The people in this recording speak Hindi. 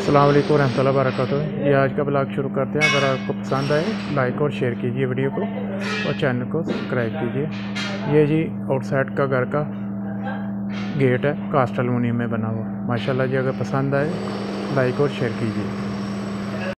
अस्सलाम वालेकुम रहमतुल्लाहि व बरकातुहू। ये आज का ब्लॉग शुरू करते हैं। अगर आपको पसंद आए लाइक और शेयर कीजिए वीडियो को और चैनल को सब्सक्राइब कीजिए। ये जी आउटसाइड का घर का गेट है, कास्ट एल्युमिनियम में बना हुआ। माशाल्लाह जी, अगर पसंद आए लाइक और शेयर कीजिए।